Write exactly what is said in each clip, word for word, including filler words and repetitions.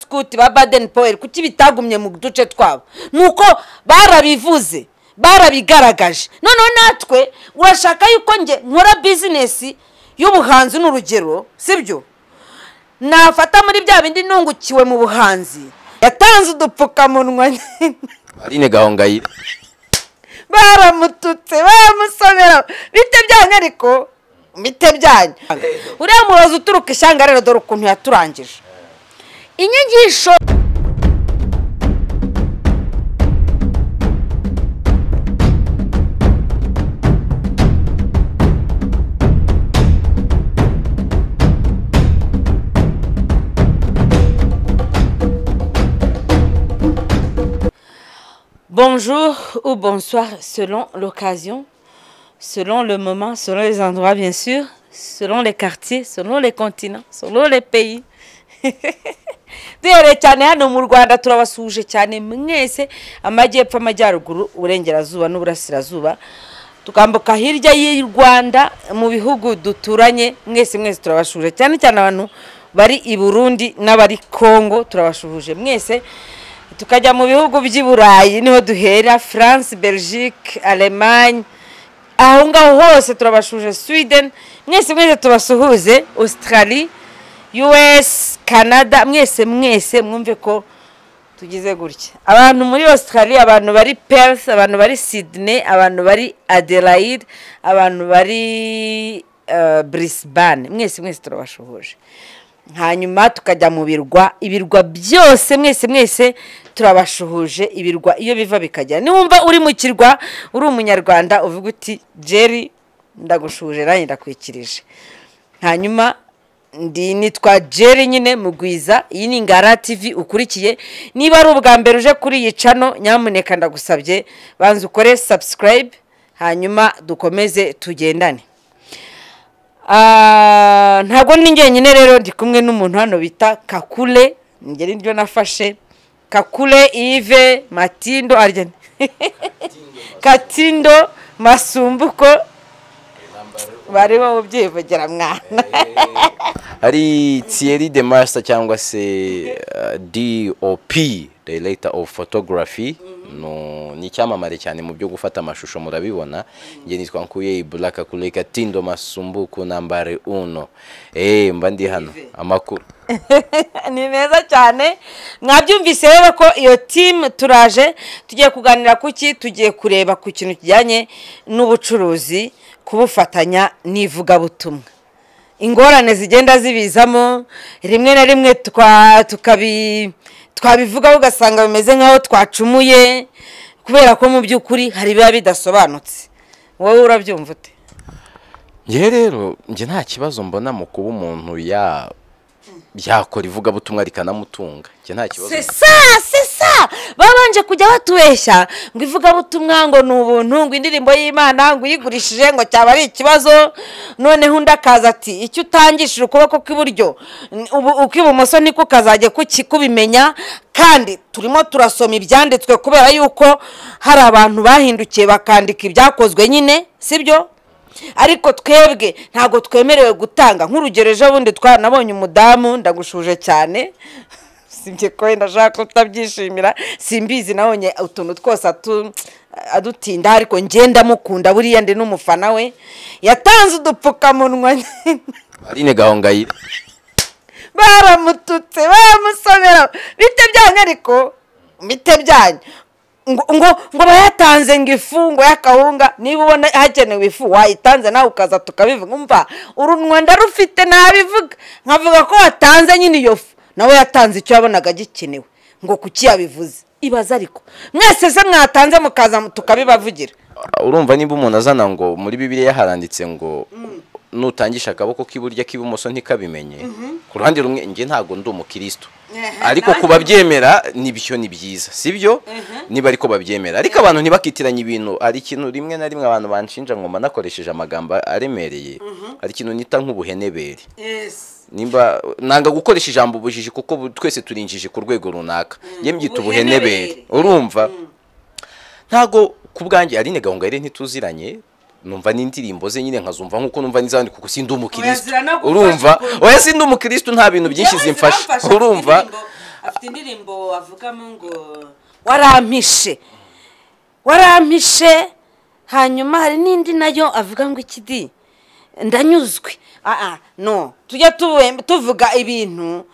Scout ba Baden Powell kuki bitagumye mu duce twabo nuko barabivuze barabigaragaje noneho natwe urashaka yuko nge nkora business y'ubuhanzi n'urugero sibyo nafata muri bya bindi nungukiwe mu buhanzi yatanze udupfukamunwa Aline Gahongayire baramututse bamusomera bite byanya ariko bite byanya uriya murozi uturuka ishyanga rero dore ukuntu yaturangije inyigisho. Bonjour ou bonsoir selon l'occasion, selon le moment, selon les endroits bien sûr, selon les quartiers, selon les continents, selon les pays. Duhere cyane hano mu Rwanda turabasuje cyane mwese amajyepfo amajyaruguru uburengerazuba n'uburasirazuba tukambuka hirya y'u Rwanda mu bihugu duturanye mwese mwese turabashuje cyane cyane abantu bari i Burundi n'abari Kongo turabashuje mwese tukajya mu bihugu by'i Burayi niho duhera France, Belgique, Allemagne aho ngaho hose turabashuje Sweden mwese mwese tubasuhuze Australie, U S, Canada mwese mwese mwumve ko tugize gutya abantu muri Australia abantu bari Perth abantu bari Sydney abantu bari Adelaide abantu bari uh, Brisbane mwese mwese turabashuhuje hanyuma tukajya mu birwa ibirwa byose mwese mwese turabashuhuje ibirwa iyo biva bikajya niwumva uri mu kirwa uri umunyarwanda uvuga uti Jerry ndagushuhuje nanjye ndakwikirije hanyuma ndi nitwa Jerry nyine mugwiza iyi ni Ngara T V ukurikiye niba ari ubwa mbere uje kuri iyi channel nyamuneka ndagusabye banza ukore subscribe hanyuma dukomeze tugendane. Ah ntago ninge nyine rero ndi kumwe n'umuntu hano bita Kakule ngeri ndio nafashe Kakule Yves Matindo arya Katindo Masumbuko bari bo byivugera mwana ari Thierry de Master cyangwa se uh, D O P Director of Photography no ni cyamamare cyane mu byo gufata amashusho murabibona nge nitwa Nkuye Black Kakule Katindo Masumbuko nambare uno eh mba ndi hano amakuru ni meza cyane mwabyumvise rero ko iyo team turaje tugiye kuganira kuki tugiye kureba ku kintu kijyanye n'ubucuruzi kubufatanya nivuga butumwa ingorane zigenda zibizamo rimwe na rimwe twa tukabi twabivuga ugasanga bimeze nkaho twacumuye kubera ko mu byukuri hari biba bidasobanutse wowe urabyumva ute? Nge rero nge nta kibazo mbona mu kuba umuntu ya byakora ivuga butumwa rikanamutunga nge nta kibazo. C'est ça, c'est ça. Babanje kujya batubeshya ngo ivuga butumwa ngo n'ubuntu ngo indirimbo y'Imana ngo yigurishije ngo cyaba ari ikibazo none hunda kaza ati icyo utangishije ukuboko kw'iburyo ukibumoso niko kazaje kubimenya kandi turimo turasoma ibyanditswe kubera yuko hari abantu bahindukiye bakandika ibyakozwe nyine sibyo ariko twebwe ntago twemerewe gutanga nk'urugero ejo bundi twanabonye umudamu ndagushuje cyane simye ko ndashaka utabyishimira simbizi nabonye utuntu twose adutinda ariko ngenda mukunda buriya ndi n'umufana we yatanze udupfukamunwa Aline Gahongayire baramututse bamusomera bite byanya ariko bite byanya ngo ngo ngo bayatanze ngifungo yakahunga niba ubona hakenewe ifu wayitanze nawe ukaza tukabivuga umva urunwa ndarufite nabivuga nkavuga ko watanze nyine iyo fu nawe yatanze icyo yabonaga gikenewe ngo kuki yabivuze ibaza ariko mwese se mwatanze mukaza tukabibavugira urumva niba umuntu azana ngo muri Bibiliya haranditse ngo nutangisha akaboko k'iburyo k'ibumoso ntikabimenye ku ruhande rumwe nge ntago ndi umukristo ariko kubabyemera nibyo ni byiza sibyo niba ariko babyemera ariko abantu ntibakitiranye ibintu ari ikintu rimwe na rimwe abantu banshinja ngo manakoresheje amagambo aremereye ari ikintu nita nk'ubuhenebere nimba nanga gukoresha ijambo ubujiji kuko twese turinjije ku rwego runaka nge mbyita ubuhenebere urumva ntago kubwanjye Aline Gahongayire ntituziranye numva n'indirimbo ze nyine nkazumva nkuko numva nizandi kuko sindi umukristo urumva oya sindi umukristo nta bintu byinshi zimfasha urumva afite indirimbo avugamo ngo warampishe warampishe hanyuma hari n'indi nayo avuga ngo ikidi ndanyuzwe ah no tujya tuvuga ibintu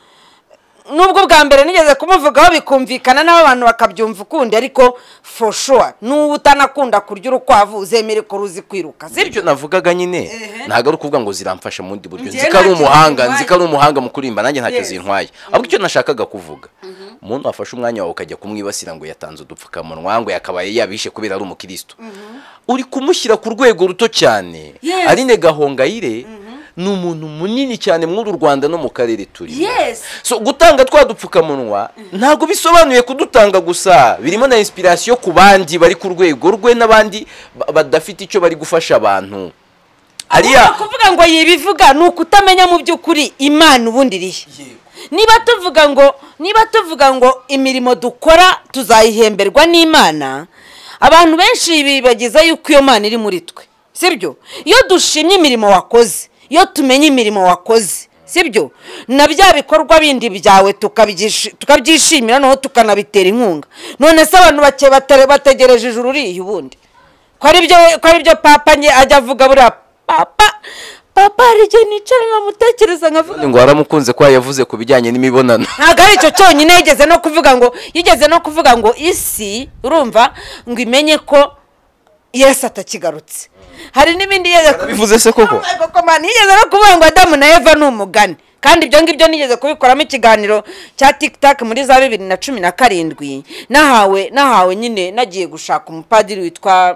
nubwo bwa mbere nigeze kumuvugaho bikumvikana n'abo bantu bakabyumva ukundi ariko for sure n'ubu utanakunda kurya urukwavu uzemere ko ruzi kwiruka sibyo navugaga nyine ntago ari ukuvuga ngo ziramfasha mu ndi buryo nzika ari umuhanga nzika ari umuhanga mu kurimba nanjye ntacyo zintwaye ahubwo icyo nashakaga kuvuga umuntu afashe umwanya wawe ukajya kumwibasira ngo yatanze udupfukamunwa ngo yakabaye yabishe kubera ari umukristo uri kumushyira ku rwego ruto cyane Aline Gahongayire ni umuntu munini cyane muri u Rwanda no mu karere turi so gutanga twadupfukamunwa ntago bisobanuye kudutanga gusa birimo na inspiration ku bandi bari ku rwego rwe n'abandi badafite icyo bari gufasha abantu ariya kuvuga ngo yibivuga nuko utamenya mu by'ukuri Imana ubundi rihe niba tuvuga ngo niba tuvuga ngo imirimo dukora tuzayihemberwa n'Imana abantu benshi bibagiza yuko iyo Mana iri muri twe sibyo iyo dushimye imirimo wakoze iyo tumenye imirimo wakoze sibyo na bya bikorwa bindi byawe tukabyishimira no tukanabitera inkunga none se abantu bake bategereje ijuru riye ubundi ko ari byo ko ari byo papa nge ajya avuga buri papa papa rije nicara nkamutekereza nkavuga ngo aramukunze kwa yavuze ku bijyanye n'imibonano ntago ari cyo cyonyine yigeze no kuvuga ngo yigeze no kuvuga ngo isi urumva ngo imenye ko Yesu atakigarutse hari n'ibindi yeze bivuze se koko koko man yigeze no kuvuga ngo Adamu na Eva n'umugani kandi ibyo ngibyo nigeze kubikoramo ikiganiro cya TikTok muri za bibiri na cumi na karindwi nahawe nahawe nyine nagiye gushaka umupadiri witwa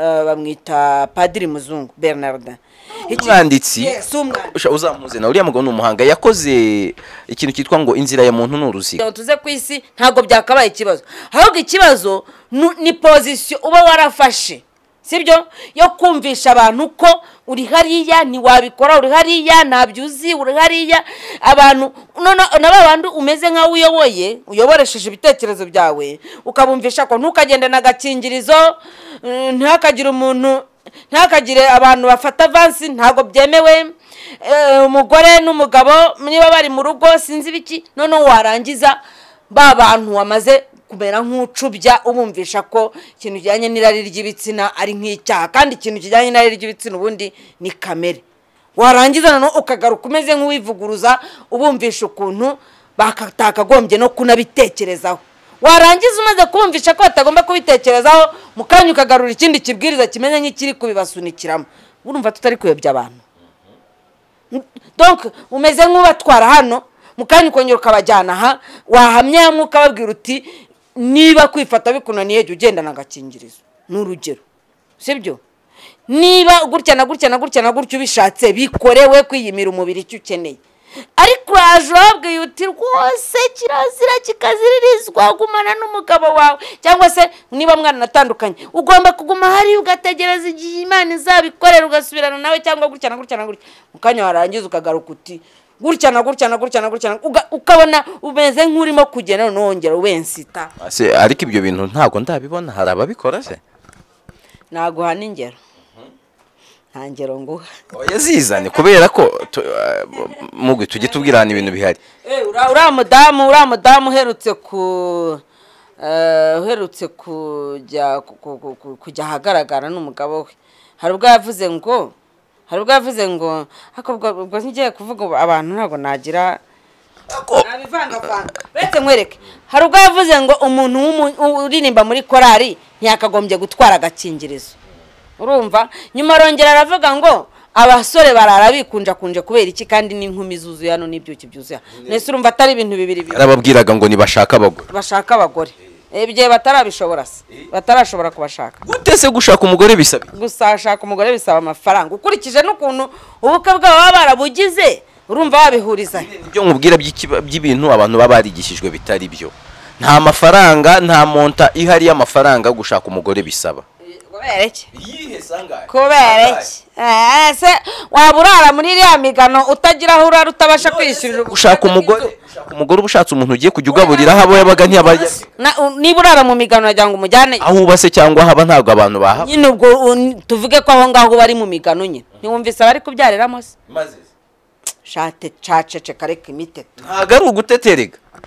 bamwita Padiri Muzungu Bernardin umwanditsi uzamuze na uriya mugabo n'umuhanga yakoze ikintu cyitwa ngo inzira ya muntu n'uruziga tuze ku isi ntago byakabaye ikibazo ahubwo ikibazo ni position uba warafashe sibyo yo kumvisha abantu ko uri hariya ni wabikora uri hariya nabyuzi uri hariya abantu none n'abandi umeze nka uyoboye uyoboresheje ibitekerezo byawe ukabumvisha ko ntukagende na gakingirizo ntakagira umuntu ntakagire abantu bafata avance ntago byemewe umugore n'umugabo niba bari mu rugo sinzi biki none warangiza ba bantu wamaze kumera nk'ucubya ubumvisha ko ikintu kijyanye n'irari ry'ibitsina ari nk'icyaha kandi ikintu kijyanye n'irari ry'ibitsina ubundi ni kamere warangiza none ukagaruka umeze nk'uwivuguruza ubumvisha ukuntu bakatakagombye no kunabitekerezaho warangiza umaze kumvisha ko batagomba kubitekerezaho mukanya ukagarura ikindi kibwiriza kimenye nk'ikiri kubibasunikiramo urumva tutari kuyobya abantu donc umeze nk'ubatwara hano mukanya ukongera ukabajyana aha wahamya mukababwira uti niba kwifata bikunaniye jya ugenda na gakingirizo n'urugero sibyo niba gutya na gutya na gutya na gutya ubishatse bikorewe kwiyimira umubiri icyo ukeneye ariko uraje wabwiye uti rwose kirazira kikaziririzwa gumana n'umugabo wawe cyangwa se niba mwana natandukanye ugomba kuguma hari ugategereza igihe Imana izabikorera ugasubirana nawe cyangwa gutya na gutya na gutya mukanya warangiza ukagaruka uti gutya na gutya na gutya na gutya ukabona umeze nk'urimo kugenda nongera ubensita ase ariko ibyo bintu ntago ndabibona hari ababikora se nago hana ingero nta ngero nguha yazizane kubera ko mugwe tujye tubwirana ibintu bihari uriya mudamu uriya mudamu uherutse ku uherutse kujya kujya ahagaragara n'umugabo we hari ubwo yavuze ngo hari ubwo yavuze ngo ubwo ngiye kuvuga abantu ntabwo nagira nabivangavanga uretse nkwereke hari ubwo yavuze ngo umuntu uririmba muri korari ntiyakagombye gutwara agakingirizo urumva nyuma arongera aravuga ngo abasore barara bikunja kunje kubera iki kandi n'inkumi zuzuye hano n'ibyuki byuzuye nese urumva atari ibintu bibiri bibiri arababwiraga ngo nibashaka abagore bashaka abagore ebye batarabishobora se batarashobora kubashaka gutese gushaka umugore bisaba gusashaka umugore bisaba amafaranga ukurikije n'ukuntu ubukwe bwabo baba barabugize urumva babihuriza ibyo nkubwira by'ibintu abantu baba barigishijwe bitari byo nta mafaranga nta monta ihari y'amafaranga gushaka umugore bisaba kubereke kubereke ese waba urara muri iriya migano utagira aho urara utabasha kwishyurira gushaka umugore umugore ubushatse umuntu ugiye kujya ugaburira aho yabaga ntiyabarya niba urara mu migano wagira ngo umujyane aho ubase cyangwa haba ntabwo abantu bahaba nyine ubwo tuvuge ko aho ngaho bari mu migano nyine ntiwumvise abari kubyariramo se shate cacece kareka imiteto ntabwo ari uguteterega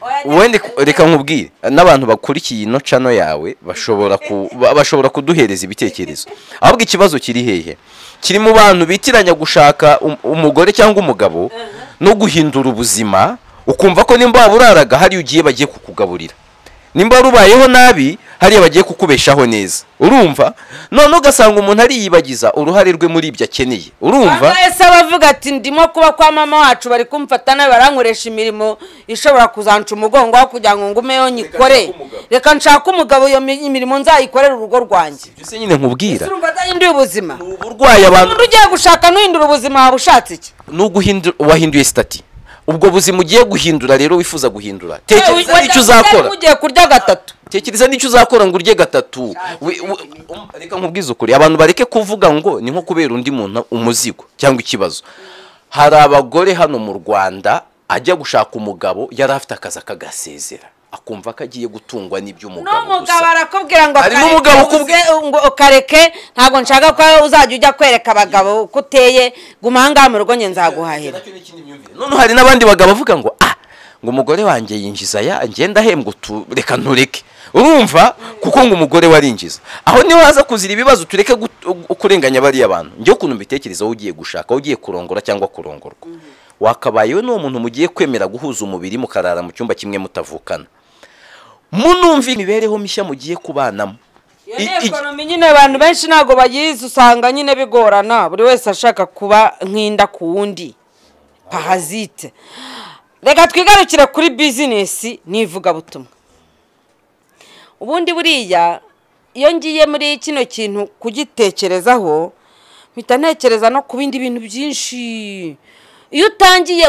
wende reka nkubwire n'abantu bakurikiye ino channel yawe bashobora ku bashobora kuduhereza ibitekerezo ahubwo ikibazo kiri hehe kiri mu bantu bitiranya gushaka umugore cyangwa umugabo no guhindura ubuzima ukumva ko nimba buraraga hari ugiye bagiye kukugaburira nimba rubayeho nabi hari bagiye kukubeshaho neza urumva none ugasanga umuntu ari yibagiza uruhare rwe muri ibyo akeneye urumva ese abavuga ati ndimo kuba kwa mama wacu bari kumfata nawe barankoresha imirimo ishobora kuzanca umugongo aho kugira ngo ngumeyo nyikore reka nshaka umugabo iyo imirimo nzayikorera urugo rwanjye byose nyine nkubwira urumva ndahinduye ubuzima uburwaye abantu ugiye gushaka nuhindura ubuzima wabushatse iki nuguhindura wahinduye stati ubwo buzima ugiye guhindura rero wifuza guhindura tekereza icyo uzakora ugiye kurya gatatu tekereza n'icyo uzakora ngo urye gatatu reka nkubwize ukuri abantu bareke kuvuga ngo ni nko kubera undi muntu umuzigo cyangwa ikibazo hari abagore hano mu Rwanda ajya gushaka umugabo yari afite akazi akagasezera akumva ko agiye gutungwa n'iby'umugabo gusa n'umugabo arakubwira ngo hari n'umugabo ngo ukareke ntabwo nshaka ko uzajya ujya kwereka abagabo uko uteye gumanga mu rugo nge nzaguhahira none hari n'abandi bagabo bavuga ngo ah ngo umugore wanjye yinjiza ya ngenda hembwa reka ntureke urumva kuko ngo umugore warinjiza aho niho haza kuzira ibibazo tureke kurenganya bari abantu njye ukuntu mbitekereza ugiye gushaka ugiye kurongora cyangwa kurongorwa wakabayewe n'uwo muntu mugiye kwemera guhuza umubiri mukarara mu cyumba kimwe mutavukana munumva imibereho mishya mugiye kubanamo ekonomi nyine abantu benshi ntago bayizi usanga nyine bigorana buri wese ashaka kuba nk'inda ku wundi pahazite reka twigarukire kuri bizinesi n'ivugabutumwa ubundi buriya iyo ngiye muri kino kintu kugitekerezaho mpita ntekereza no ku bindi bintu byinshi iyo utangiye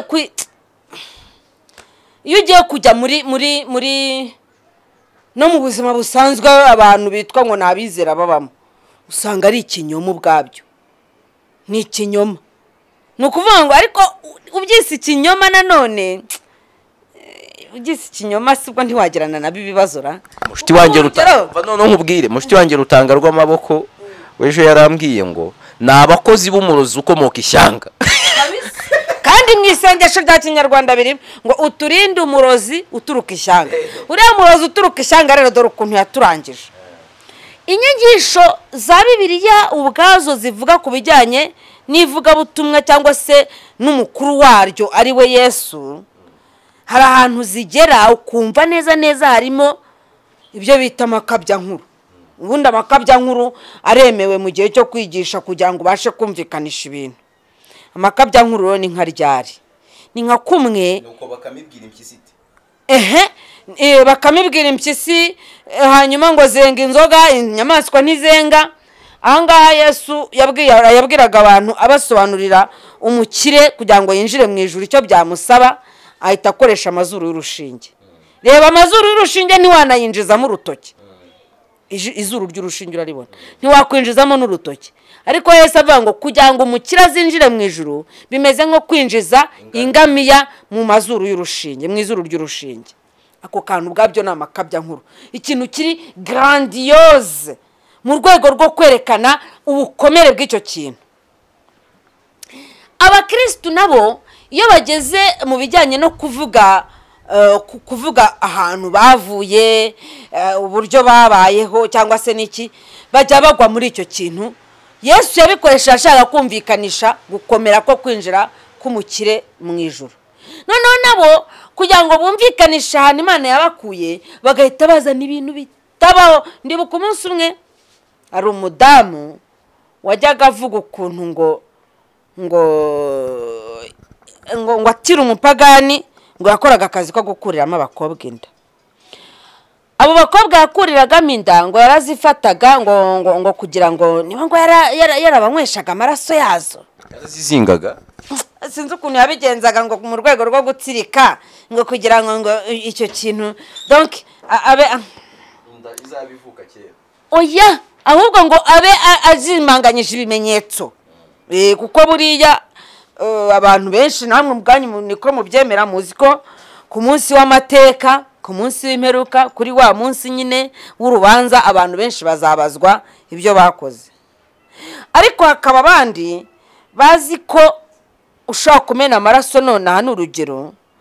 iyo ugiye kujya muri muri muri no mu buzima busanzwe abantu bitwa ngo nabizera babamo usanga ari ikinyoma ubwabyo ni ikinyoma ni ukuvuga ngo ariko ubyise ikinyoma nanone ubyise ikinyoma sibwo ntiwagirana nabo ibibazo ra mushiti wanjye rutanga none nkubwire mushiti wanjye rutanga rw'amaboko wejo yarambwiye ngo ni abakozi b'umurozi ukomoka ishyanga kandi mu isengesho rya kinyarwanda biri ngo uturinde umurozi uturuka ishyanga uriya murozi uturuka ishyanga rero dore ukuntu yaturangije inyigisho za bibiliya ubwazo zivuga ku bijyanye n'ivugabutumwa cyangwa se n'umukuru waryo ari we Yesu hari ahantu zigera ukumva neza neza harimo ibyo bita amakabya nkuru ubundi amakabya nkuru aremewe mu gihe cyo kwigisha kugira ngo ubashe kumvikanisha ibintu amakabya nkuru ni nka ryari ni nka kumwe nuko bakamibwira impyisi ehe bakamibwira impyisi hanyuma ngo zenga inzoga inyamaswa ntizenga ahangaha Yesu yabwiraga abantu abasobanurira umukire kugira ngo yinjire mu ijuru icyo byamusaba ahita akoresha amazuru y'urushinge reba amazuru y'urushinge ntiwanayinjizamo urutoki izuru ry'urushinge uraribona ntiwakwinjizamo n'urutoki ariko Yesu avuga ngo kugira ngo umukire azinjire mu ijuru bimeze nko kwinjiza ingamiya mu mazuru y'urushinge mu izuru ry'urushinge ako kantu ubwabyo ni amakabya nkuru ikintu kiri grandiose mu rwego rwo kwerekana ubukomere bw'icyo kintu abakristo nabo iyo bageze mu bijyanye no kuvuga kuvuga ahantu bavuye uburyo babayeho cyangwa se n'iki bajya bagwa muri icyo kintu Yesu yabikoresha ashaka kumvikanisha gukomera ko kwinjira k'umukire mu ijuru noneho nabo kugira ngo bumvikanishe ahantu Imana yabakuye bagahita bazana ibintu bitabaho ndibuka umunsi umwe ari umudamu wajyaga avuga ukuntu ngo ngo ngo ngo atira umupagani ngo yakoraga akazi ko gukuriramo abakobwa inda abo bakobwa yakuriragamo inda ngo yarazifataga ngo ngo ngo kugira ngo niba ngo yarabanyweshaga amaraso yazo yarazizingaga sinzi ukuntu yabigenzaga ngo mu rwego rwo gutsirika ngo kugira ngo ngo icyo kintu donc abe izabivuka kera oya ahubwo ngo abe azimanganyije ibimenyetso eh kuko buriya abantu benshi namwe mubwanyu niko mubyemera muzi ko ku munsi w'amateka ku munsi w'imperuka kuri wa munsi nyine w'urubanza abantu benshi bazabazwa ibyo bakoze ariko hakaba abandi bazi ko ushaka kumena amaraso none aha n'urugero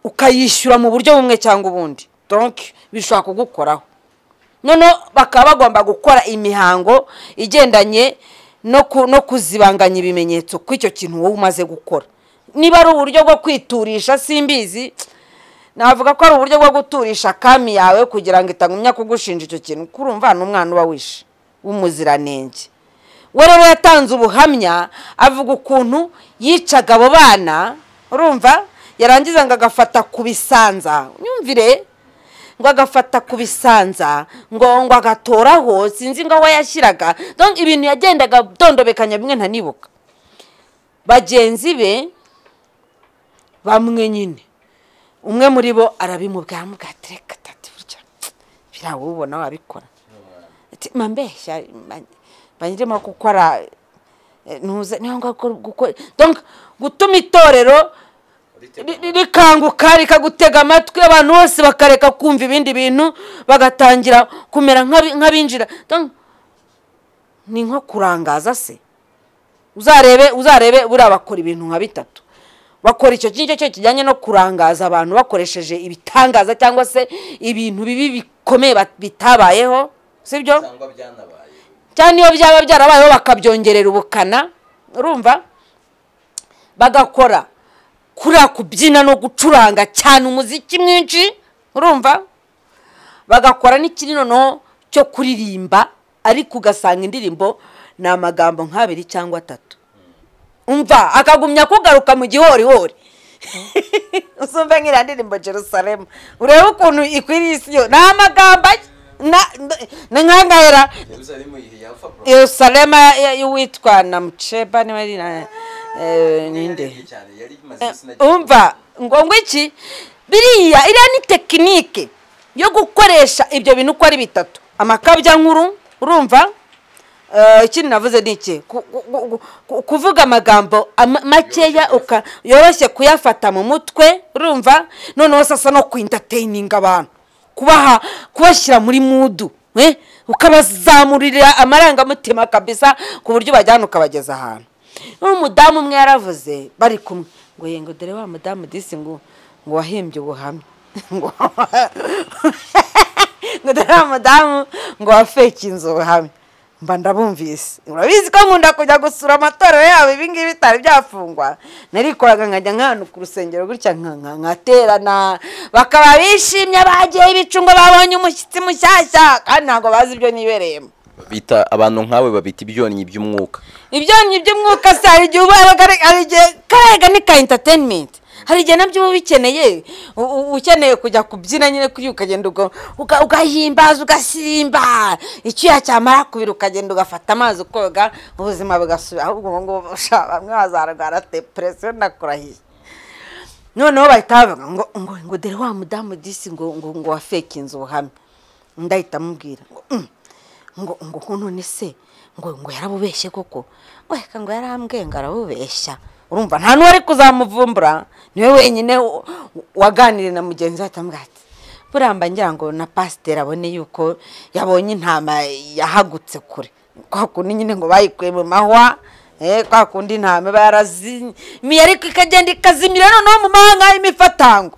ukayishyura mu buryo bumwe cyangwa ubundi, donc bishobora kugukoraho. None bakaba bagomba gukora imihango igendanye no ku, no kuzibanganya ibimenyetso kw'icyo kintu wowe umaze gukora. Niba ari uburyo bwo kwiturisha simbizi, navuga ko ari uburyo bwo guturisha kami yawe kugira ngo itagumya kugushinja icyo kintu. Kurumva n'umwana uba wishe w'umuziranenge. We rero yatanze ubuhamya avuga ukuntu yicaga abo bana, urumva, yarangiza ngo agafata kubisanza, nyumvire, ngo agafata kubisanza ngo ngo agatoraho, sinzi ngo aho yashyiraga, donc ibintu yagendaga dondobekanya bimwe ntanibuka. Bagenzi be bamwe nyine, umwe muri bo arabimubwira, mugatereka tati burya birawo ubona wabikora, ati mambeshya banyirimo gukora ntuze niho ngo gukora, donc gutuma itorero rikanguka rikagutega amatwi, abantu bose bakareka kumva ibindi bintu bagatangira kumera nk'abinjira. Donc ni nko kurangaza se. Uzarebe uzarebe buriya bakora ibintu nka bitatu. Bakora icyo kintu cyo kijyanye no kurangaza abantu bakoresheje ibitangaza cyangwa se ibintu bibi bikomeye bitabayeho, sibyo? Cyangwa byanabaye. Cyane iyo byaba byarabayeho bakabyongerera ubukana, urumva? Bagakora kuri kubyina no gucuranga cyane umuziki mwinshi, urumva? Bagakora n'ikindi noneho cyo kuririmba, ariko ugasanga indirimbo ni amagambo nk'abiri cyangwa atatu. Umva akagumya kugaruka mu gihori hori. Usumve nk'ira ndirimbo Jerusalem, urebe ukuntu ikwiriye isi yo na amagambo na nkangahera Jerusalem y'uwitwa na Mucheba ni bari na ninde. Umva ngo ngo iki biriya iriya ni tekinike yo gukoresha ibyo bintu uko ari bitatu, amakabya nkuru, urumva? Ikindi navuze ni iki, kuvuga amagambo makeya uka yoroshye kuyafata mu mutwe, urumva? Noneho sasa no ku-entertaining abantu, kubaha kubashyira muri mudu, eh ukabazamurira amarangamutima kabisa ku buryo bajyana ukabageza ahantu. Umudamu umwe yaravuze bari kumwe ngo yengo dore wa mudamu disi ngo ngo wahimbye ubuhamya ngo ngo dore wa mudamu ngo wafeke inzu ubuhamya. Mba ndabumvise, urabizi ko nkunda kujya gusura amatorero yabo ibingibi bitari byafungwa, narikoraga nkajya nk'ahantu ku rusengero gutya nkaterana, bakaba bishimye bagiye ibicungo babonye umushyitsi mushyashya kandi ntabwo bazi ibyo nibereyemo. Bita abantu nkawe babita ibyonnyi by'umwuka. Ibyonnyi by'umwuka se hari igihe uba ari igihe karega ni ka entertainment, hari igihe nabyo uba bikeneye, ukeneye kujya kubyina nyine kuri ukagenda ugahimbaza ugasimba, icyuya cyamara kubira ukagenda ugafata amazi ukoga ubuzima bugasubira. Ahubwo ngo bamwe bazarwara depression nakurahiye. Noneho bahita bavuga ngo ngo ngo dore wa mudamu disi ngo ngo ngo wafeke inzu ubuhamya. Ndahita mubwira ngo ngo ngo none se ngo ngo yarabubeshye koko, weka ngo yarambwiye ngo arabubeshya. Urumva nta n'uwari kuzamuvumbura, niwe wenyine waganire na mugenzi we atambwate buramba ngira ngo na pasteur abone yuko yabonye intama yahagutse kure, kwa kundi nyine ngo bayikuye mu mahwa, eh kwa kundi intama barazi mi ariko ikagenda ikazimira noneho mu mahanga imifatangwe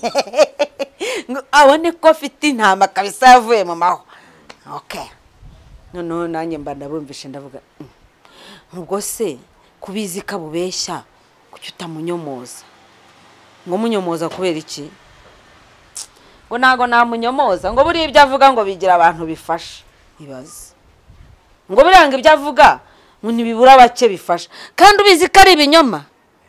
abone ko afite intama kabisa yavuye mu mahwa. Okay, noneho nanjye mba ndabumvishe ndavuga ubwo se kubizi kabubeshya kuki utamunyomoza? Ngo munyomoza kubera iki? Ngo nago namunyomoza ngo buri ibyo avuga ngo bigira abantu bifasha. Ibaze ngo biranga ibyo avuga ngo ntibibura bake bifasha, kandi ubizi ko ari ibinyoma.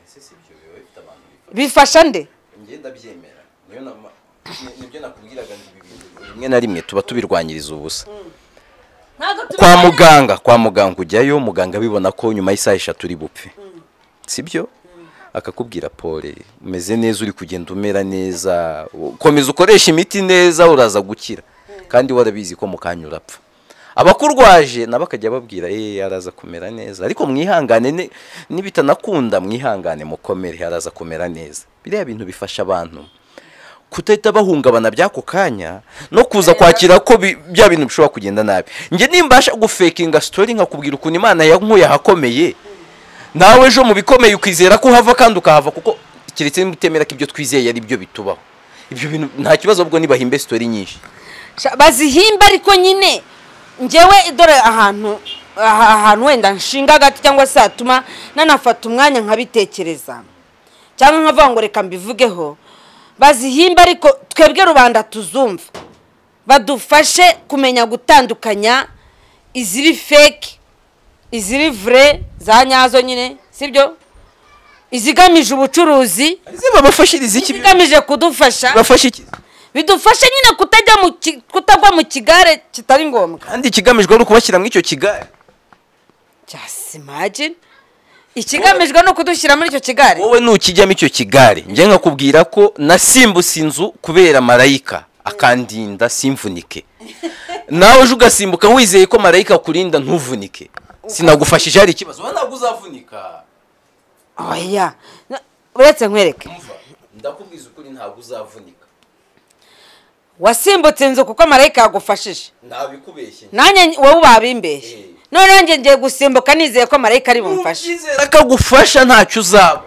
Bifasha nde? Ngiye ndabyemera, niyo nibyo nakubwiraga rimwe na rimwe tuba tubirwanyiriza ubusa. Kwa muganga kwa muganga ujyayo muganga bibona ko nyuma y'isaha eshatu uri bupfe, sibyo? Akakubwira pole umeze neza, uri kugenda umera neza, komeza ukoresha imiti neza uraza gukira, kandi warabizi ko mukanya urapfa. Abakurwaje nabakajya babwira eh araza kumera neza, ariko mwihangane nibitanakunda mwihangane mukomere araza kumera neza. Biriya bintu bifasha abantu kutahita bahungabana byako kanya no kuza kwakira ko bya bintu bishobora kugenda nabi. Nge nimbasha gufekinga story nkakubwira ukuntu Imana yankuye hakomeye, nawe ejo mu bikomeye ukizera ko hava kandi ukahava, kuko keretse mutemera ko ibyo twizeye ari byo bitubaho. Ibyo bintu nta kibazo, ubwo nibahimbe story nyinshi bazihimba, ariko nyine njyewe dore ahantu ahantu wenda nshinga gati cyangwa se hatuma nanafata umwanya nkabitekereza cyangwa nkavuga ngo reka mbivugeho. Bazihimba ariko twebwe rubanda tuzumva, badufashe kumenya gutandukanya iziri fake iziri vrai za nyazo nyine, sibyo? Izigamije ubucuruzi, babafashiriza iki? Izigamije kudufasha, bafasha iki? Bidufashe nyine kutajya mu kutagwa mu kigare kitari ngombwa, kandi ikigamijwe ari ukubashyira mu icyo kigare. Just imagine ikigamijwe no kudushyira muri icyo kigare. Wowe nukijyamo icyo kigare, njye nkakubwira ko nasimbutse inzu kubera marayika akandinda simvunike. Nawe uje ugasimbuka wizeye ko marayika akurinda ntuvunike, sinagufashije hari ikibazo, wowe ntabwo uzavunika. Oya, uretse nkwereke, ndakubwiza ukuri ntabwo uzavunika. Wasimbutse inzu kuko marayika yagufashije. Ntabikubeshye. Nanjye wowe ubabimbeshye. None nanjye ngiye gusimbuka nizeye ko marayika ari bumfashe. Nizera ko agufasha ntacyo uzaba.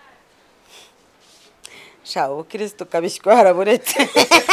Shawo Kristo kabishywa haraburetse.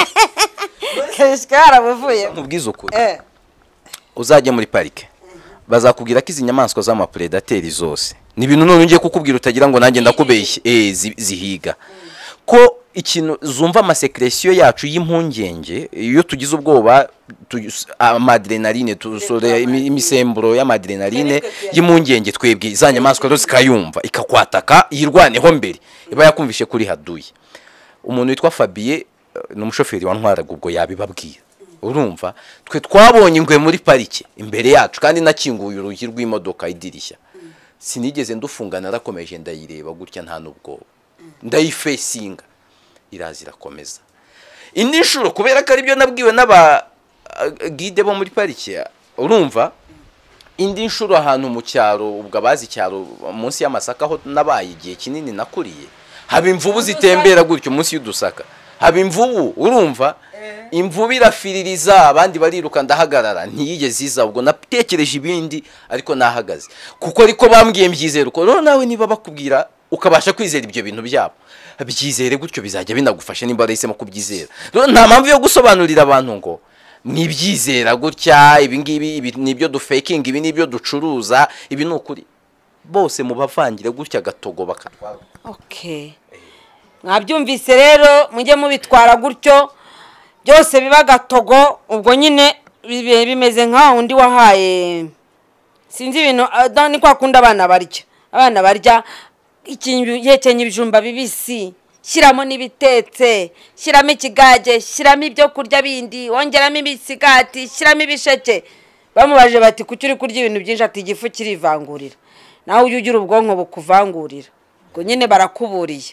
Kabishywa harabuvuye. Nkubwiza ukuri. Eh. Uzajya muri parike. Bazakubwira ko izi nyamaswa z'amapredateri zose ni ibintu none ngiye kukubwira utagira ngo nanjye ndakubeshye eh zihiga ko ikintu zumva amasekresiyo yacu y'impungenge iyo tugize ubwoba amadrenaline tusore imisemburo y'amadrenaline y'impungenge twebwe za nyamaswa zo zikayumva ikakwataka yirwaneho mbere iba yakumvishe kuri haduye. Umuntu witwa Fabien n'umushoferi wa ntwaraga ubwo yabibabwira, urumva twe twabonye ingwe muri parike imbere yacu kandi nakinguye urugi rw'imodoka idirishya, sinigeze ndufunga narakomeje ndayireba gutya nta nubwo ndayifesinga irazira komeza. Indi nshuro kubera ko ari byo nabwiwe n'aba guide bo muri parike, urumva indi nshuro ahantu mu cyaro ubwo abazi cyaro munsi y'amasaka aho nabaye igihe kinini nakuriye haba imvubu zitembera gutyo munsi y'udusaka, haba imvubu, urumva imvubu irafiririza abandi bariruka ndahagarara ntiyigeze iza, ubwo natekereje ibindi ariko nahagaze kuko ariko bambwiye mbyizera uko rero nawe niba bakubwira ukabasha kwizera ibyo bintu byabo byizere gutyo bizajya binagufasha nimba arahisemo kubyizera. Rero nta mpamvu yo gusobanurira abantu ngo mwibyizera gutya ibi ngibi ibi nibyo du faking ibi nibyo ducuruza ibi nukuri bose mu bavangire gutya gatogo bakatwara. Okay, mwabyumvise rero mujye mubitwara gutyo byose biba gatogo, ubwo nyine bimeze nka undi wahaye sinzi ibintu ni kwa kunda abana barya abana barya ikintu yekenye ibijumba bibisi, shyiramo n'ibitetse, shyiramo ikigage, shyiramo ibyo kurya bindi, wongeramo ibisigati, shyiramo ibisheke. Bamubaje bati kuki uri kurya ibintu byinshi, ati igifu kirivangurira, nawe ujye ugira ubwonko bukuvangurira. Ubwo nyine barakuburiye.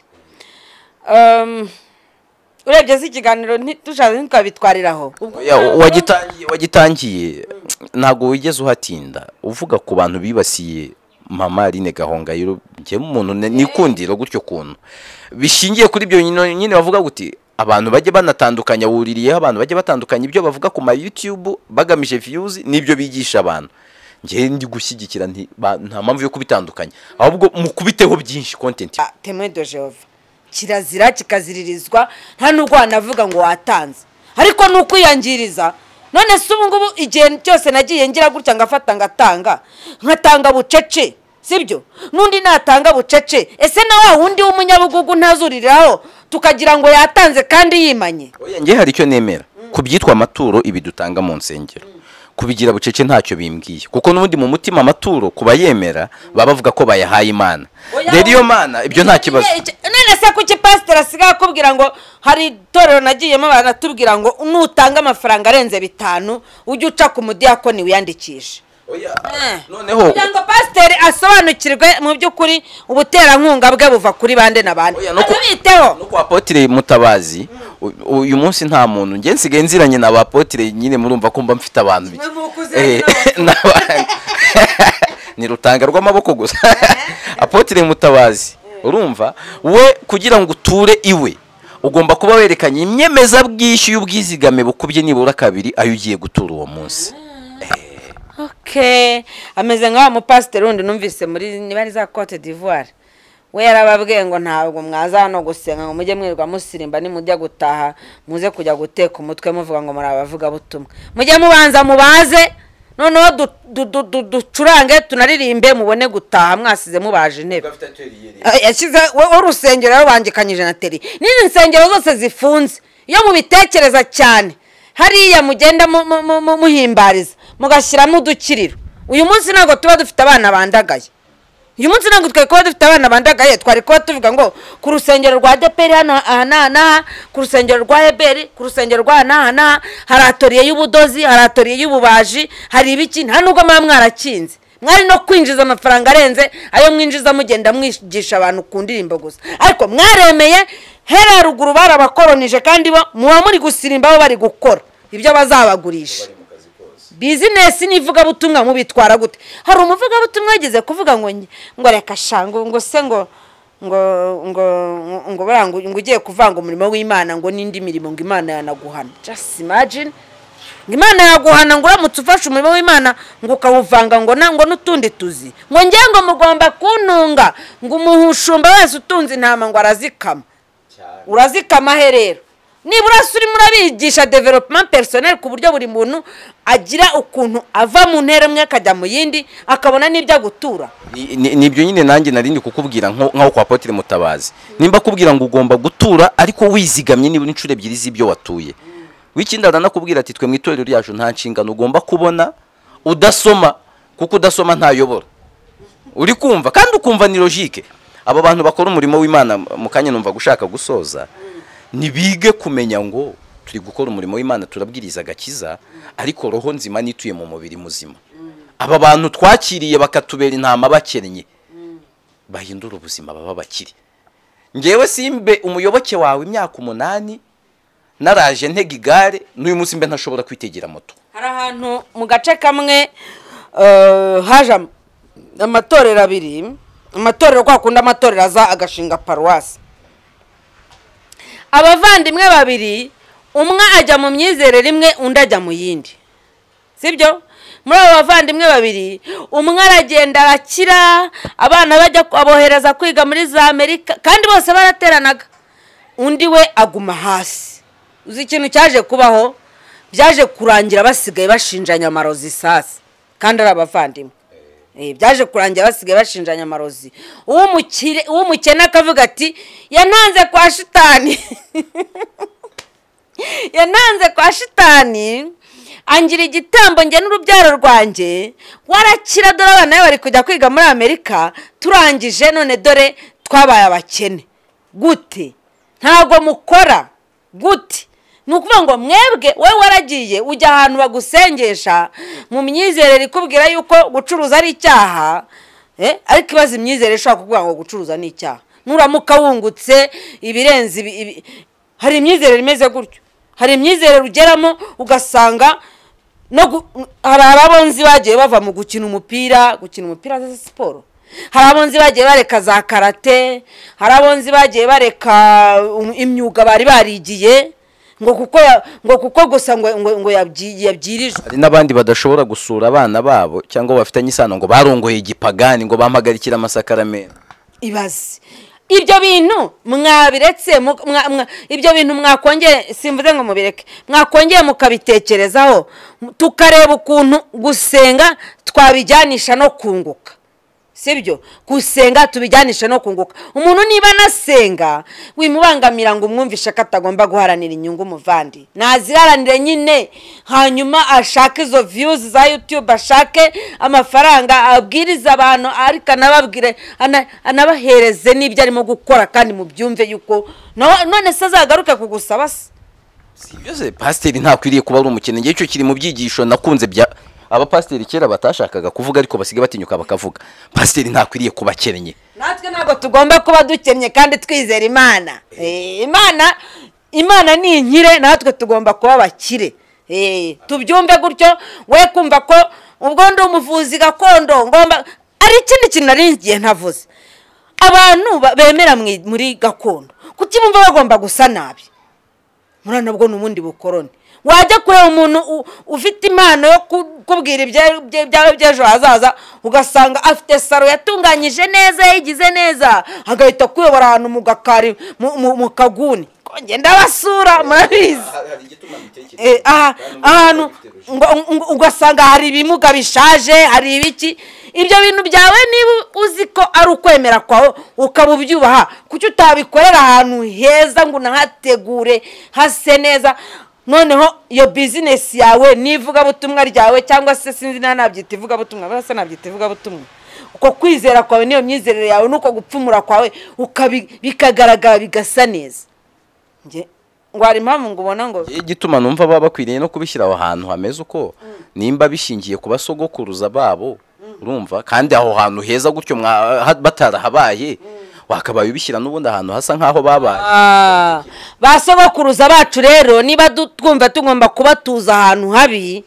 Um, urebye se ikiganiro ntitushaze ntitwabitwariraho. Wagitangiye wagitangiye ntago wigeze uhatinda uvuga ku bantu bibasiye Mama Aline Gahongayire, nge umuntu nikundira gutyo kuntu bishingiye kuri byo nyine bavuga guti abantu bajye banatandukanya wuririyeho abantu bajye batandukanya ibyo bavuga ku ma YouTube bagamije views nibyo bigisha abantu. Nge ndi gushyigikira nta mpamvu yo kubitandukanya ahubwo mukubiteho byinshi content. Témoin de Jéhovah kirazira kikaziririzwa nta nubwo wanavuga ngo watanze, ariko nukuyangiriza. None se ubu ngubu igihe cyose nagiye ngira gutya ngafata ngatanga nkatanga bucece, sibyo? Nundi natanga bucece, ese na wa wundi w'umunyabugugu ntazuriraho tukagira ngo yatanze kandi yimanye? Oya nge hari icyo nemera kubyitwa amaturo ibi dutanga mu nsengero, kubigira bucece ntacyo bimbwiye kuko nubundi mu mutima amaturo kuba yemera baba bavuga ko bayahaye Imana. Rero iyo Mana ibyo nta kibazo. None se kuki pastor asiga akubwira ngo hari torero nagiyemo baratubwira ngo nutanga amafaranga arenze bitanu ujye uca ku mudiyakoni wiyandikisha? Oya noneho kugira ngo pastor asobanukirwe mu by'ukuri ubutera nkunga bwe buva kuri bande na bande. Biteho no kwa Apotre Mutabazi uyu munsi nta muntu nge nsigaye nziranye na ba Apotre nyine murumva ko mba mfite abantu eh ni rutanga rw'amaboko gusa. Apotre Mutabazi urumva we kugira ngo uture iwe ugomba kuba werekanye imyemeza bwishyu y'ubwizigame bukubye nibura kabiri ayo ugiye gutura uwo munsi. Okay, ameze nka mu pastor undi numvise muri nibari za Côte d'Ivoire we yarababwiye ngo ntabwo mwaza hano gusenga ngo mujye mwirwa musirimba nimujya gutaha muze kujya guteka umutwe muvuga ngo muri abavuga butumwa mujye mubanza mubaze noneho ducurange tunaririmbe mubone gutaha mwasize mubaje intebe yashyize urusengero yarubangikanyije na teri n'izi nsengero zose zifunze iyo mubitekereza cyane hariya mugenda muhimbariza mugashyiramo udukiriro uyu munsi ntabwo tuba dufite abana bandagaye uyu munsi ntabwo twari kuba dufite abana bandagaye twari kuba tuvuga ngo ku rusengero rwa deperi hano aha n'aha ku rusengero rwa eberi ku rusengero rwa n'aha n'aha hari atoriye y'ubudozi hari atoriye y'ububaji hari ibiki nta nubwo muba mwarakinze mwari no kwinjiza amafaranga arenze ayo mwinjiza mugenda mwigisha abantu ku ndirimbo gusa ariko mwaremeye hera ruguru barabakoronije kandi bo muba muri gusirimba bo bari gukora ibyo bazabagurisha bizinesi nivuga butumwa mubitwara gute hari umuvuga butumwa yageze kuvuga ngo ngo reka shango ngo se ngo ngo ngo ngo barangu ngo ugiye kuvanga umurimo w'Imana ngo nindi mirimo ngo Imana yanaguhana just imagine ngo Imana yaguhana ngo uramutse ufashe umurimo w'Imana ngo ukawuvanga ngo nango nutundi tuzi ngo nge ngo mugomba kuntunga ngo umuhushumba wese utunze intama ngo arazikama urazikama herero nibura suri murabigisha development personnel ku buryo buri muntu agira ukuntu ava mu ntera mwe akajya mu yindi akabona n'ibyo gutura nibyo nyine nanjye narindi kukubwira nkaho kwa Apotre Mutabazi nimba kubwira ngo ugomba gutura ariko wizigamye niba incure ebyiri z'ibyo watuye wikindana nakubwira ati twe mu itorero ryacu nta nshingano ugomba kubona udasoma kuko udasoma ntayobora uri kumva kandi ukumva ni logique abo bantu bakora umurimo w'Imana mu kanya numva gushaka gusoza nibige kumenya ngo turi gukora umurimo w'Imana turabwiriza gakiza ariko roho nzima nituye mu mubiri muzima aba bantu twakiriye bakatubera intama bakennye bahindura ubuzima baba bakiri ngewe simbe umuyoboke wawe imyaka umunani naraje ntega igare n'uyu munsi mbe ntashobora kwitegera moto hari ahantu mu gace kamwe haje amatorero abiri amatorero kwa kunda amatorero aza agashinga paruwasi abavandimwe babiri umwe ajya mu myizerere imwe undi ajya mu yindi sibyo muri abo bavandimwe babiri umwe aragenda arakira abana bajya abohereza kwiga muri za Amerika kandi bose barateranaga undi we aguma hasi uzi ikintu cyaje kubaho byaje kurangira basigaye bashinjanya amarozi sasa kandi ari abavandimwe eh byaje kurangira basigaye bashinjanya amarozi uwo mukire uwo mukena akavuga ati yananze kwa shitani yananze kwa shitani angira igitambo nge n'urubyaro rwanjye warakira dore abana bari kujya kwiga muri Amerika turangije none dore twabaye abakene gute ntago mukora gute nukuvuga ngo mwebwe wowe waragiye ujya ahantu bagusengesha mu myizerere ikubwira yuko gucuruza ari icyaha eh ariko ibaza imyizerere ishaka kuvuga ngo gucuruza ni icyaha nuramuka wungutse ibirenze hari imyizerere imeze gutyo hari imyizerere ugeramo ugasanga no hari ababonzi bagiye bava mu gukina umupira gukina umupira za siporo hari abonzi bagiye bareka za karate hari abonzi bagiye bareka imyuga bari barigiye ngo kuko ngo kuko gusa ngo ngo yabyirijwe hari nabandi badashobora gusura abana babo cyangwa bafitanye isano ngo barongoye igipagani ngo bampagarikira amasakaramentu ibaze ibyo bintu mwabiretse ibyo bintu mwakongeye simvuze ngo mubireke mwakongeye mukabitekerezaho tukareba ukuntu gusenga twabijyanisha no kunguka sibyo gusenga tubijyanisha no kunguka umuntu niba nasenga wimubangamira ngo umwumvishe katagomba guharanira inyungu muvandi naziharanire nyine hanyuma ashaka izo views za YouTube ashake amafaranga abwiriza abantu ariko nababwire anabahereze n'ibyo arimo gukora kandi mu byumve yuko none se azagaruka kugusaba si byose pastor ntakwiriye kuba ari umukene ngiye cyo kiri mu byigisho nakunze bya aba pastor kera batashakaga kuvuga ariko basige batinyuka bakavuga pastor ntakwiriye kuba kennye natwe ntabwo tugomba kuba dukennye kandi twizera Imana eh Imana Imana ni inkire natwe tugomba kuba bakire eh tubyumve gutyo we kumva ko ubwo ndi umuvuzi gakondo ngomba ari ikindi kintu nari ngiye ntavuze abantu bemera muri gakondo kuki bumva bagomba gusa nabi murana bwo n'ubundi bukoroni wajya kureba umuntu ufite impano yo kubwira ibyawe by'ejo hazaza ugasanga afite saro yatunganyije neza yigize neza agahita kuyobora ahantu mu gakari mu kaguni ngenda basura murabizi ahantu ugasanga hari ibimuga bishaje hari ibiki ibyo bintu byawe niba uzi ko ari ukwemera kwawe ukaba ubyubaha kuki utabikorera ahantu heza ngo unahategure hase neza noneho iyo business yawe n'ivugabutumwa ryawe cyangwa se sinzi nabyita ivugabutumwa basa nabyita ivugabutumwa uko kwizera kwawe niyo myizerere yawe nuko gupfumura kwawe bikagaragara bigasa neza nge ngo hari impamvu ngo ubona ngo igituma numva baba bakwiriye no kubishyira aho hantu hameze uko nimba bishingiye ku basogokuruza babo urumva kandi aho hantu heza gutyo batarahabaye wakabaye ubishyira n'ubundi ahantu hasa nkaho babaye basogokuruza bacu rero niba twumva tugomba kuba tuza ahantu habi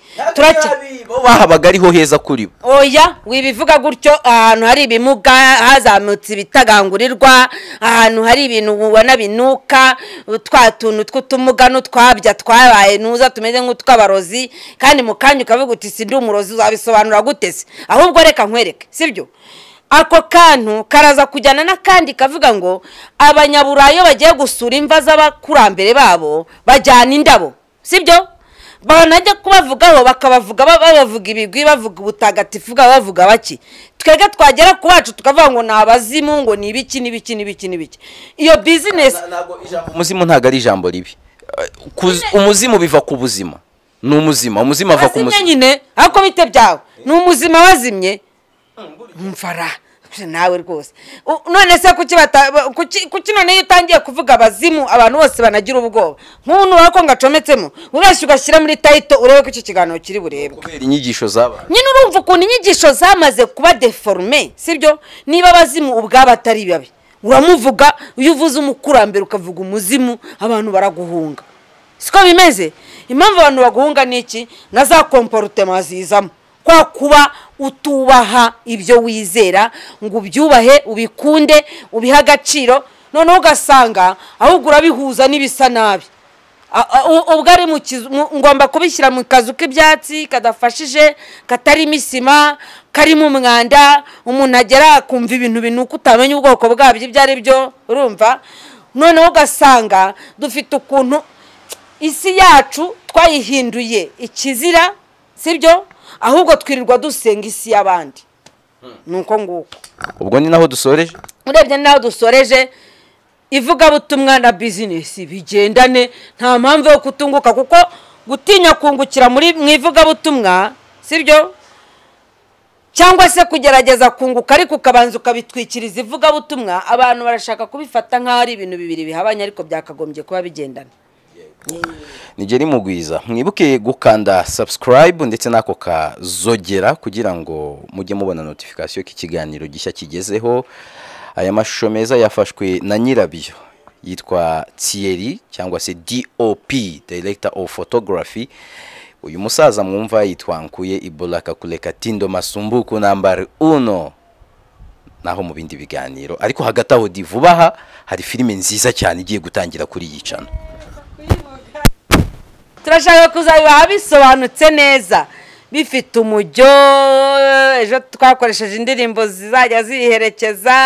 bahabaga ariho heza kuri bo oya wibivuga gutyo ahantu hari ibimuga hazamutse ibitagangurirwa ahantu hari ibintu ubona binuka twa tuntu tw'utumuga n'utwabya twabaye nuza tumeze nk'utw'abarozi kandi mu kanya ukavuga uti si ndi umurozi uzabisobanura gute se ahubwo reka nkwereke sibyo ako kantu karaza kujyana n'akandi kavuga ngo abanyaburayo bagiye gusura imva z'abakurambere babo bajyana indabo sibyo banajya kubavugaho bakabavuga babavuga ibigwi bavuga ubutagatifu bavuga baki twega twagera ku bacu tukavuga ngo nabazimu ngo ni ibiki n'ibiki n'ibiki n'ibiki iyo business nago ijambo umuzimu ntago ari ijambo ribi umuzimu biva ku buzima ni umuzima umuzima ava ku muzima nyine ako bite byawe ni umuzima wazimye mfara nawe rwose none se kuki kuki none utangiye kuvuga abazimu abantu bose banagira ubwoba nk'umuntu wako ngacometsemo urashye ugashyira muri title urebe ko icyo kiganiro kiri burebwe kubera inyigisho z'abantu nyine urumva ukuntu inyigisho zamaze kuba deforme sibyo niba abazimu ubwabo atari babi uramuvuga iyo uvuze umukurambere ukavuga umuzimu abantu baraguhunga siko bimeze impamvu abantu baguhunga niki na za comportement zizamo kwa kuba utubaha ibyo wizera ngo ubyubahe ubikunde ubiha agaciro noneho ugasanga ahubwo urabihuza n'ibisa nabi ubwo ari mu ngomba kubishyira mu kazu k'ibyatsi kadafashije katarimo isima karimo umwanda umuntu agera akumva ibintu binuka utamenya ubwoko bwabyo ibyo ari byo urumva noneho ugasanga dufite ukuntu isi yacu twayihinduye ikizira sibyo ahubwo twirirwa dusenga isi y'abandi nuko nguko ubwo ni naho dusoreje urebye naho dusoreje ivuga butumwa na business bigendane nta mpamvu yo kutunguka kuko gutinya kungukira muri mwivuga butumwa sibyo cyangwa se kugerageza kunguka ariko ukabanza ukabitwikiriza ivuga butumwa abantu barashaka kubifata nkaho ari ibintu bibiri bihabanye ariko byakagombye kuba bigendana Nigeri Mugwiza mwibuke gukanda subscribe ndetse nako kazogera kugira ngo mujye mubona notification k'ikiganiro gishya kigezeho aya mashusho meza yafashwe na nyirabyo yitwa Thierry cyangwa se D O P Director of Photography uyu musaza mwumva yitwa Nkuye Ibolaka Kuleka Tindo Masumbuko number uno naho mu bindi biganiro ariko hagati aho divubaha hari filime nziza cyane igiye gutangira kuri yicana turashaka kuzabibaha bisobanutse neza bifite umujyo ejo twakoresheje indirimbo zizajya ziherekeza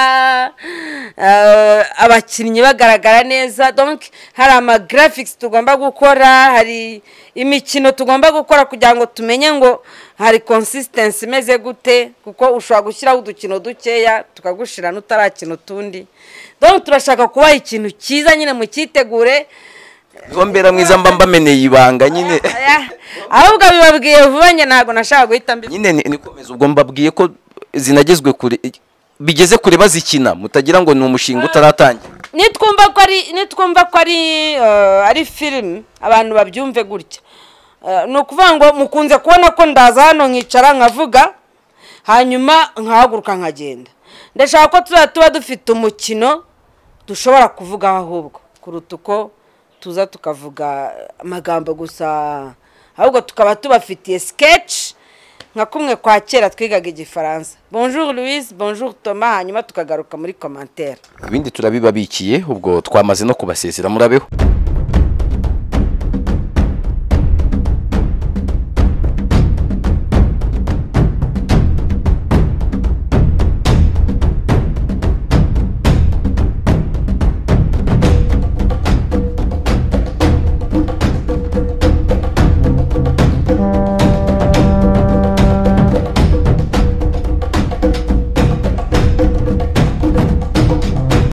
abakinnyi bagaragara neza donc hari ama graphics tugomba gukora hari imikino tugomba gukora kugira ngo tumenye ngo hari consistency imeze gute kuko ushobora gushyiraho udukino dukeya tukagushira n'utarakina utundi donc turashaka kuba ikintu cyiza nyine mu cyitegure Zombera mwiza mbamba meneye ibanga nyine ahubwo bibabwiye vubanye ntago nashaka guhita mbi nyine nikomeza ubwo mbabwiye ko zinagezwe kure bigeze kure bazikina mutagira ngo ni umushinga utaratangira nitwumva ko ari nitwumva ko ari ari film abantu babyumve gutya no kuvuga ngo mukunze kubona ko ndaza hano nkicara nkavuga hanyuma nkahaguruka nkagenda ndashaka ko tuza tuba dufite umukino dushobora kuvuga ahubwo kurutuko tuza tukavuga amagambo gusa ahubwo tukaba tubafitiye sketch nka kumwe kwa kera twigaga igifaransa bonjour Louise bonjour Thomas hanyuma tukagaruka muri commentaire ibindi turabibabikiye ubwo twamaze no kubasezera murabeho